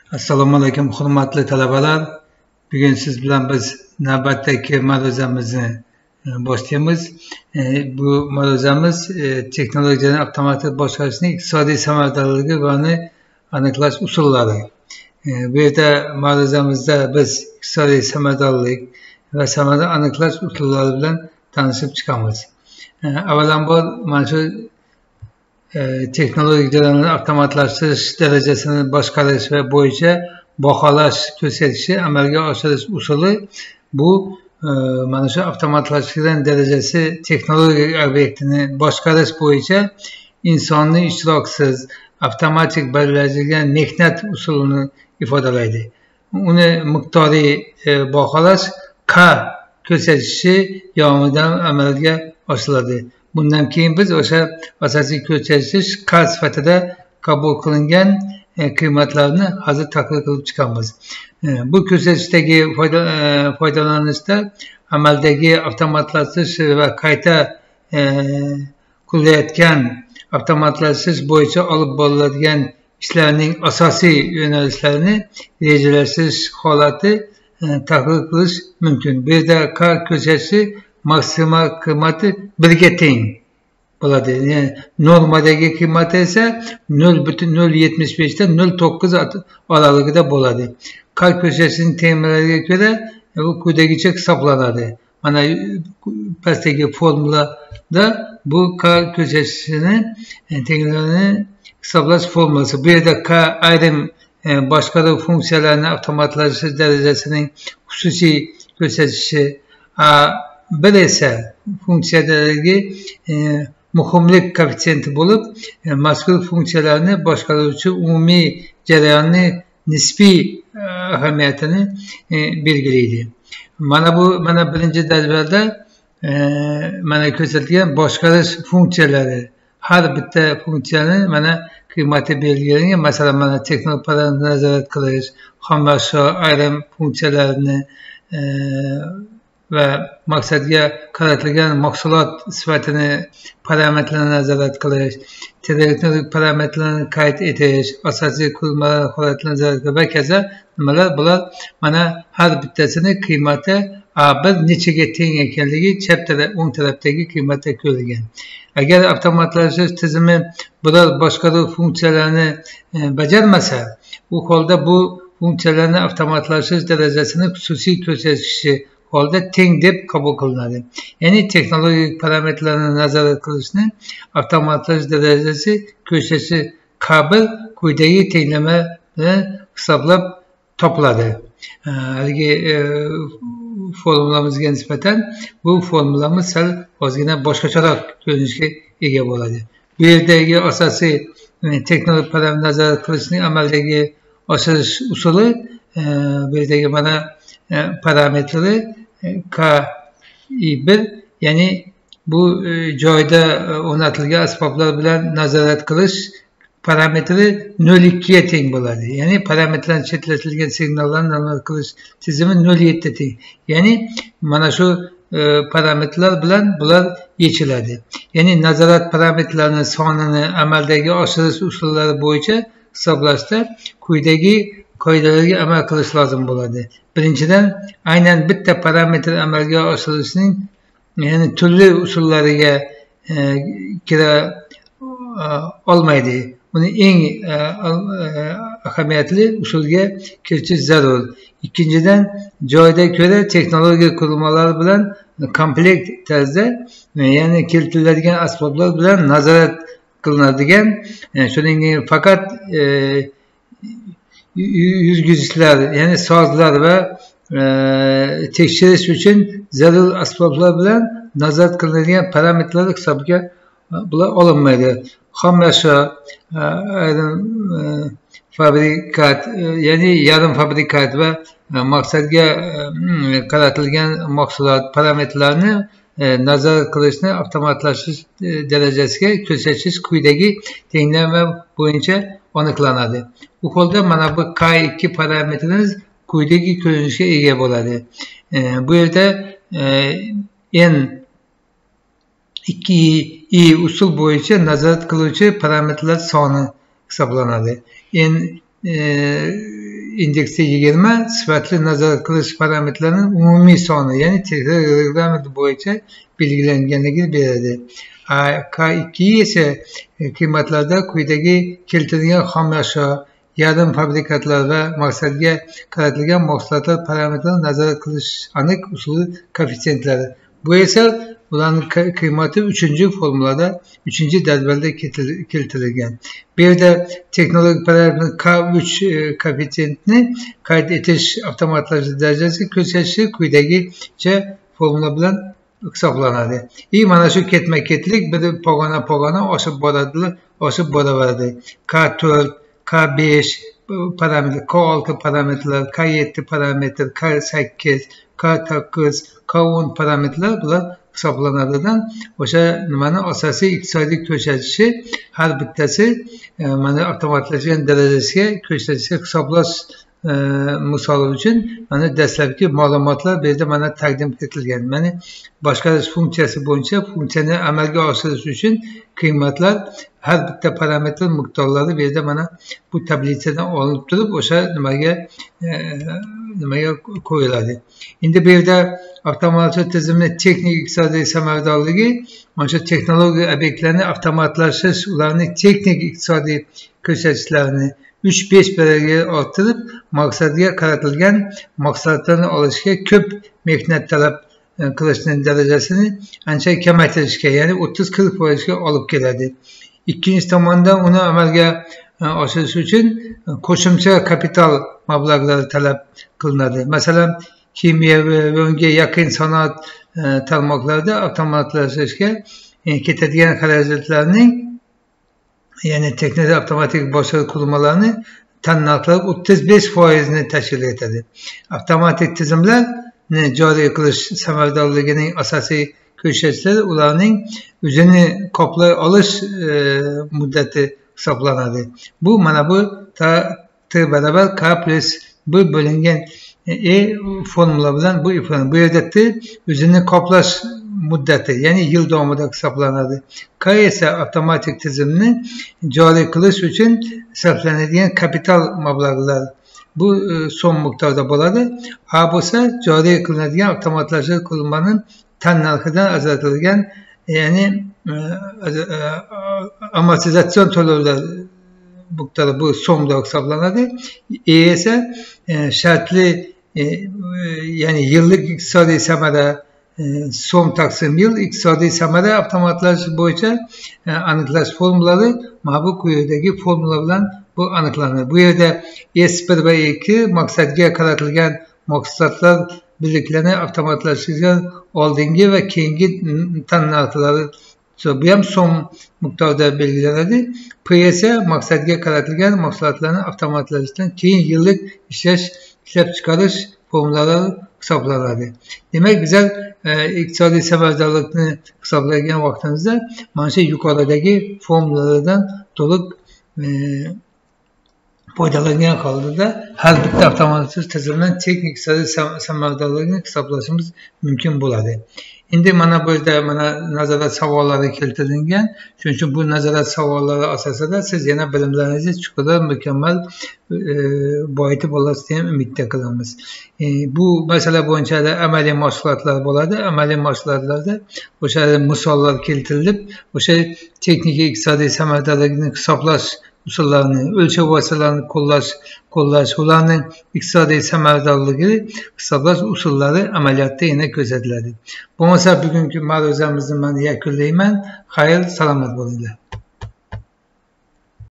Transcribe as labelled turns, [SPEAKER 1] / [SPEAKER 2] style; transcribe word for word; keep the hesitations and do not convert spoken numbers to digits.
[SPEAKER 1] Assalomu alaykum hurmatli talabalar. Bugun siz bilan biz navbatdagi ma'ruzamizni boshlaymiz. Bu ma'ruzamiz texnologiyalarni avtomatik boshqarishning iqtisodiy samaradorligi va uni aniqlash usullari. Bu yerda ma'ruzamizda biz iqtisodiy samaradorlik va samarani aniqlash usullari bilan tanishib chiqamiz. Avvalambor mana shu texnologiyalarni avtomatlashtirish darajasini boshqarish va bo'yicha baholash ko'rsatkichi amalga oshirish usuli bu mana shu avtomatlashtirilgan darajasi texnologik obyektini boshqarish bo'yicha insonning ishtirokisiz avtomatik belgilangan mehnat usulini ifodalaydi. Uni miqdoriy baholash K ko'rsatkichi yordamida amalga oshiriladi. Bundan keyin biz o'sha asosiy ko'rsatkich K sifatida qabul qilingan qiymatlarni hozir tahlil qilib chiqamiz. Bu ko'rsatkichdagi foydalanishda amaldagi avtomatlashtirish va qayta qurilayotgan avtomatlashtirish bo'yicha olib boriladigan ishlarning asosiy yo'nalishlarini rejalashtirish holati tahlil qilish mumkin. Bu yerda K ko'rsatkichi maksimal qiymati birga teng bo'ladi. Yani normadagi qiymati esa nol butun nol yetmish besh dan nol to'qqiz oralig'ida bo'ladi. K ko'rsatkichining tenglariga ko'ra bu quyidagicha hisoblanadi. Mana pastdagi formulada bu K ko'rsatkichini tenglarini hisoblash formulasi. Bu yerda K ayrim boshqaruv funksiyalarini avtomatlashtirish darajasining xususiy ko'rsatkichi, A bir esa funksiyadagi e, muhimlik koeffitsiyenti bo'lib, e, mazkur funksiyalarni boshqaruvchi umumiy jarayonni nisbiy e, ahamiyatini e, belgilaydi. Mana bu mana birinchi jadvalda e, mana ko'rsatilgan boshqarish funksiyalari, har bitta funksiyani mana qiymati belgilangan. Masalan, mana texnik parametrni nazorat qilish, xomashyo ayrim funksiyalarni e, va maqsadga qaratilgan mahsulot sifatini parametrlarni nazorat qilish, texnik parametrlarni qayd etish, asosiy qurilmalar holatini nazorat qilish va kaza nimalar bular. Mana har bittasini qiymati A bir nechaga teng ekanligi chap taraf o'ng tarafdagi qiymatda ko'rilgan. Agar avtomatlashtirish tizimi biror boshqaruv funksiyalarini e, bajarmasa, u holda bu funksiyalarni avtomatlashtirish darajasini xususiy ko'rsatkichi holda teng deb qabul qilinadi. Ya'ni texnologik parametrlarni nazorat qilishni avtomatlashtirish darajasi ko'rsatkichi K bir quyidagi tenglama bilan hisoblab topiladi. Haligi e, formulamizga nisbatan bu formulamiz sal ozgina boshqacharoq ko'rinishga ega bo'ladi. Bu yerdagi asosiy e, texnologik parametr nazorat qilishning amaldagi oshirish usuli e, bu yerdagi mana e, parametrlari K bir, ya'ni bu e, joyda o'rnatilgan asboblar bilan nazorat qilish parametri nol ikki ga teng bo'ladi. Ya'ni parametrdan chetlatilgan signallarni nazorat qilish tizimi nol yetti teng. Ya'ni mana shu e, parametrlar bilan bular yechiladi. Ya'ni nazorat parametrlarining sonini amaldagi oshirish usullari bo'yicha hisoblashda quyidagi qoidalarga amal qilish lozim bo'ladi. Birinchidan, aynan bitta parametr amalga oshirilishning ya'ni turli usullariga e, kira e, olmaydi. Uni eng e, e, ahamiyatli usulga kiritish zarur. Ikkinchidan, joyda ko'ra texnologik qurilmalar bilan komplekt tarzda ya'ni keltiriladigan asboblar bilan nazorat qilinadigan, yani shuningdek faqat e, yuzg'ichlar, ya'ni sozlar va e, tekshirish uchun zarur asboblar bilan nazorat qilinadigan parametrlar hisobga bular olinmaydi. Xomashyo, ayrim e, fabrikat, e, ya'ni yarim fabrikat va e, maqsadga e, qaratilgan mahsulot parametrlarini e, nazorat qilishni avtomatlashtirish e, darajasiga ko'rsatish quyidagi tenglama bo'yicha aniqlanadi. Bu holda mana bu K ikki parametrimiz quyidagi ko'rinishga ega bo'ladi. E, bu yerda e, N ikki i usul bo'yicha nazorat qiluvchi parametrlar soni hisoblanadi. N indeksi yigirma sifatli nazorat qilish parametrlarining umumiy soni, ya'ni reglament bo'yicha belgilanganligini beradi. K ikki esa qiymatlarda quyidagi keltirilgan xomashyo, yarim fabrikatlar va maqsadga qaratilgan mahsulotlar parametrini nazorat qilish aniq usuli koeffitsentlari. Bu esa ularning qiymati uchinchi formulada uchinchi jadvalda keltirilgan. Bu yerda texnologik parametr K uch koeffitsiyentni qayd etish avtomatlashtirish darajasi ko'rsatishi quyidagicha formula bilan hisoblanadi. И mana shu ketma-ketlik bir pog'ona pog'ona oshib boradi, oshib boraveradi. K to'rt, K besh parametr, K olti parametrlar, K yetti parametr, K sakkiz, K to'qqiz, K o'n parametrlar bular hisoblanadidan o'sha nimani asosiy iqtisodiy ko'rsatishi har bittasi mana avtomatlashgan darajasiga ko'rsatishga hisoblash misol uchun mana dastlabki ma'lumotlar bu yerda mana taqdim etilgan. Mana boshqarish funksiyasi bo'yicha funksiyani amalga oshirish uchun qiymatlar har bitta parametr miqdorlari bu yerda mana bu tablisadan olinib turib o'sha nimaga nimaga qo'yiladi. Endi bu yerda avtomatlashtirish tizimining texnik iqtisodiy samaradorligi mana shu texnologiya obyektlarini avtomatlashtirish, ularning texnik iqtisodiy ko'rsatkichlarini uch besh baravarga orttirib, maqsadga qaratilgan mahsulotlarni olishga ko'p mehnat talab qilishning darajasini ancha kamaytirishga, ya'ni o'ttiz qirq foizga olib keladi. Ikkinchi tomondan uni amalga oshirish uchun qo'shimcha kapital mablag'lari talab qilinadi. Masalan, kimyo va unga yaqin sanoat tarmoqlarida avtomatlashishga ketadigan xarajatlarning, ya'ni texnik avtomatik boshqaruv qurilmalarini tannarxlari o'ttiz besh foizni tashkil etadi. Avtomatik tizimlarni joriy qilish samaradorligining asosiy ko'rsatkichlari ularning o'zini qoplay olish muddati hisoblanadi. Bu mana bu T baravar K plus bir bo'lingan E formula bilan bu ifodalanadi. Bu yerda T o'zini qoplash muddati, ya'ni yil davomida hisoblanadi. K esa avtomatik tizimni joriy qilish uchun sarflanadigan kapital mablag'lar. Bu so'm miqdorda bo'ladi. A bo'lsa joriy qilinadigan avtomatlashtirish qurilmaning tannarxidan ajratilgan, ya'ni amortizatsion to'lovlar miqdori bu so'mda hisoblanadi. E esa shartli, ya'ni yillik iqtisodiy samara so'm taqsim yil iqtisodiy samara avtomatlashtirish bo'yicha aniqlash formulasi mana bu quyidagi formula bilan bu aniqlanadi. Bu yerda S bir va ikki maqsadga qaratilgan mahsulotlar birliklarini avtomatlashtirgan oldingi va keyingi tannarxlari, bu ham so'm miqdorida belgilanadi. P esa maqsadga qaratilgan mahsulotlarni avtomatlashtirishdan keyin yillik ishlash ishlab chiqarish formulalari hisoblanadi. Demak, bizlar iqtisodiy samaradorlikni hisoblagan vaqtimizda mana shu yuqoridagi formulalardan to'liq foydalangan holda har bitta avtomatik tizimdan texnik iqtisodiy samaradorlikni hisoblashimiz mumkin bo'ladi. Endi mana bu yerda mana nazorat savollari keltirilgan. Shuning uchun bu nazorat savollari asosida siz yana bilimlaringizni chuqurroq mukammal boyitib olasiz degan umidda qilamiz. Bu masala bo'yicha amaliy mashg'ulotlar bo'ladi. Amaliy mashg'ulotlarda o'sha misollar keltirilib, o'sha texnik iqtisodiy samaradorlikni hisoblash usullarini, o'lchov vositalarini qo'llash, qo'llash, ularning iqtisodiy samaradorligini hisoblash usullari amaliyotda yana ko'rsatiladi. Bo'lmasa bugungi ma'ruzamizni men yakunlayman. Xayr, salomat bo'linglar.